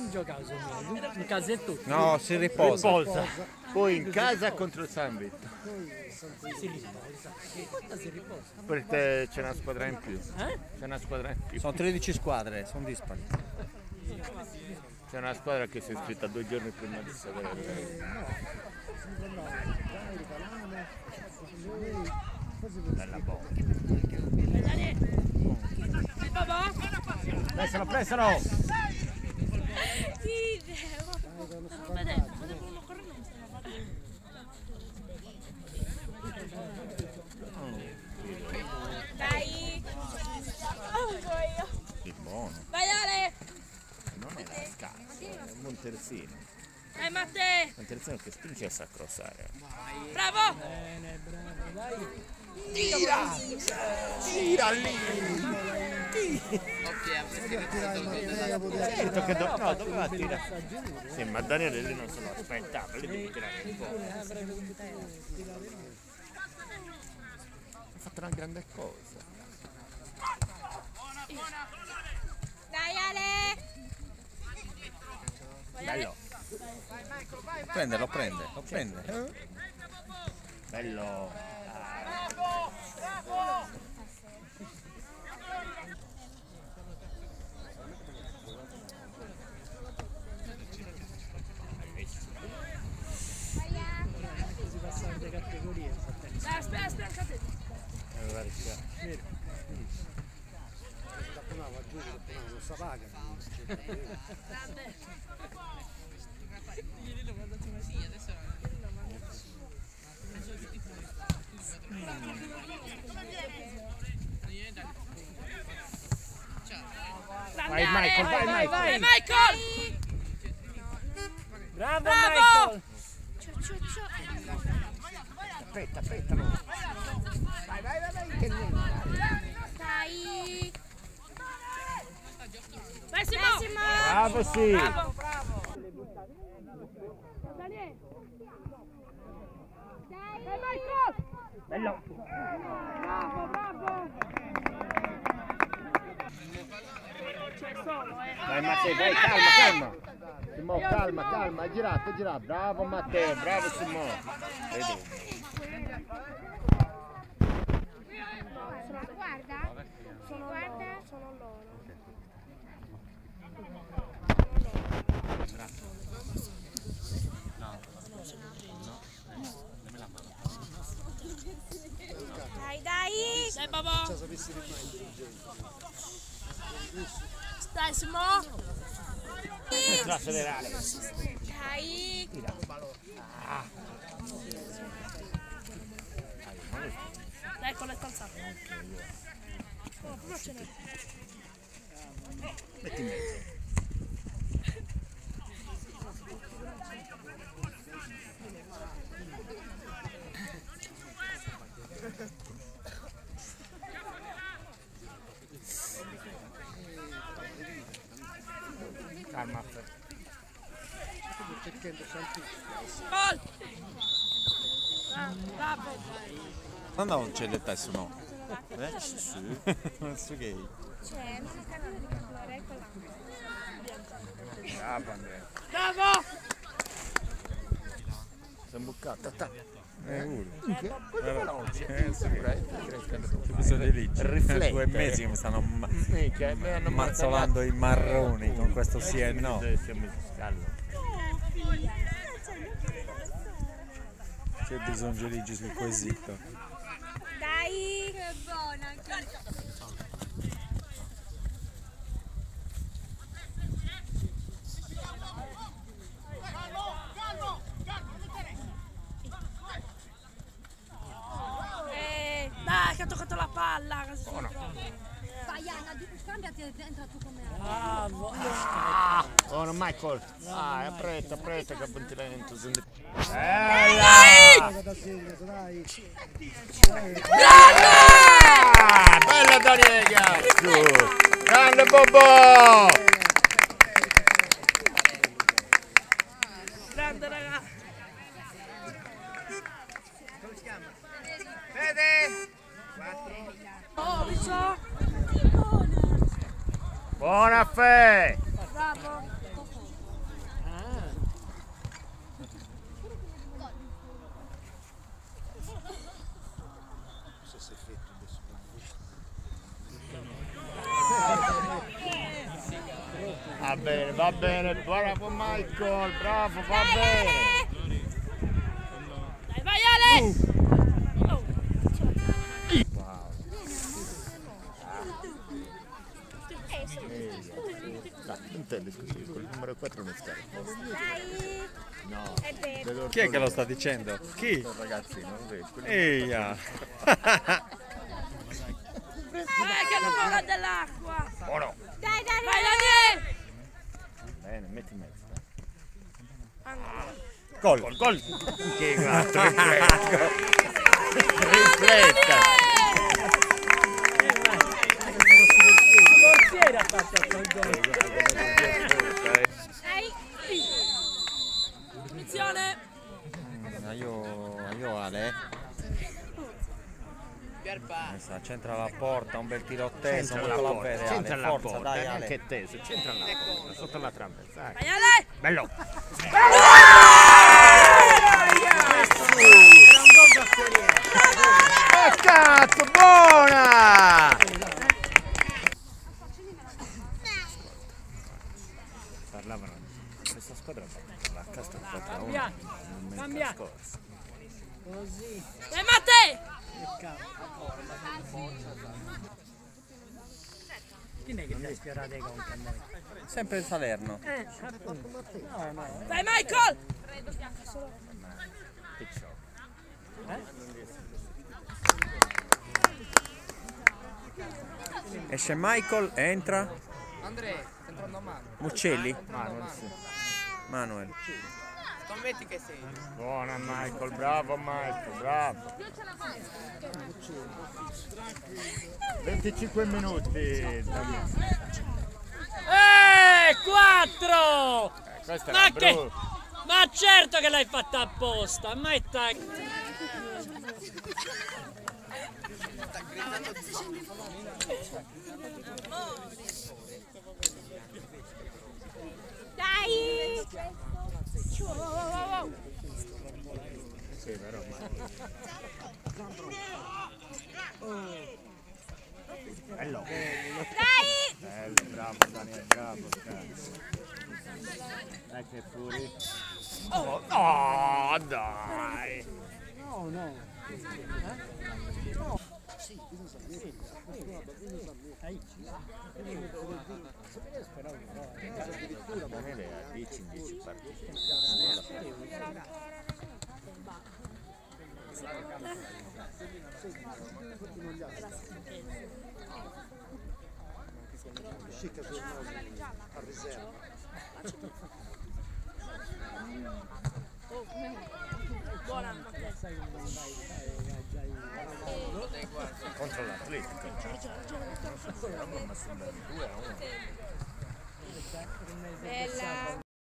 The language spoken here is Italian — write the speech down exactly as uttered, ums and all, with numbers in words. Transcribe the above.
tu giocavi su me? In casa è tutto? No, si riposa. riposa. Poi in casa contro il San Vito. Si riposa. Si riposa. Perché c'è una squadra in più. Eh? C'è una squadra in più. Sono tredici squadre, sono dispari. C'è una squadra che si è iscritta due giorni prima di sapere. Bella bomba. Pressalo, pressalo! Dai! Che buono! Vai Ale! Non è la scarsa, è un Montersino. Dai Matte! Montersino che spinge a sacrosare. Bravo! Bene, bravo, dai. Tira! Tira lì! Certo che do- no, doveva tirare. Sì, ma Daniele lì non se lo aspettava, lì devi tirare un po'. Ha fatto una grande cosa. Dai Ale! Bello, Prende, lo prende, lo prende. bello. Si passano le categorie. Dai, aspetta, aspetta, aspetta. Vero. Non si paga. Grande. Vai Michael, vai vai, Michael. Vai Michael! Bravo, Bravo! Michael. Aspetta, aspetta. Vai, vai, vai, vai, che Dai! Vai Simo! bravo, sì. Bravo! Daniele! Dai Michael! Bello. Bravo, bravo! C'è solo, eh! Vai Matteo, vai, calma, calma. Simo, calma, calma, hai girato, hai girato. Bravo Matteo, bravo Simo. Vedi. Guarda, sono guarda, sono loro. Dai, dai! Dai, babà! Stai, Simo! Non accelerare. Dai! Dai, con le stanzate. Oh, come ce n'è? Metti in mezzo. Calma. Gol! Bravo! Non non c'è le teste, no. Eh? Sì. Non so che. C'è, mi sa di che colore è quella. Bravo Andrea. Bravo! Sei imbuccato. Ta. Eh, uno. Veloce. Eh, sì. Riflette. Sono lì. Due mesi che mi stanno ma- mazzolando i marroni con questo sì e no. Siamo in scalo. C'è bisogno di sul quesito. Dai! Che buona! Eh, dai, che ha toccato la palla! Vai Anna, scambiati e entra tu con me. Bravo. Buono Michael. Ah, appretta, appretta che punti lento. Dai! Dai. Ah, bella Daniele Ghiaccio. Grande Bobo. Grande raga! Come si chiama? Fede. Oh, visto? Buona Fe. Bravo! Va bene, va bene, bravo Michael, bravo, va bene. Dai, vai Ale! Oh. Wow. Dai, non intende così, col numero quattro non sta. Dai! No. È vero. Chi è che lo sta dicendo? Chi? Un ragazzino, non riesco. Eia! Eh, che hanno paura dell'acqua! Buono. Dai, dai, Vai dai! Daniele! Bene, metti in mezzo. Gol! Gol, gol! Che quattro, tripletta! Tripletta! Portiere ha fatto quel gol. Dai! Punizione! Io, io Ale. Questa, centra la porta, un bel tiro teso, Centra la molto la porta, vede centra Ale, la forza, porta, dai Ale. anche teso, centra la porta, sotto la traversa. Dai. Vai Ale! Bello! Era un gol da Corriere. Oh cazzo, buona! Parlavano, questa squadra la casta quattro a uno. Cambia, cambia. Così. Dai Matte! Chi è che ti ha sfiorato i conti a noi? Sempre il Salerno. Eh, appunto. No, no. Dai Michael! Esce Michael, entra. Andrea, sta entrando a mano. Muccelli. Manuel, sì. Manuel. Scommetti che sei. Buona Michael, bravo Michael, bravo. venticinque minuti. Damiano. Eh, quattro! Eh, questa Ma era che... brutta. Ma certo che l'hai fatta apposta, ma è ta... Dai! Sì, però, bello. Dai! Bello, bravo Daniele, bravo. Dai che fuori. Oh, no, dai. No, no. Daniele ha dieci in dieci partite. Scicca sul nome a riserva. Buona! Contro l'Atletico. Bella!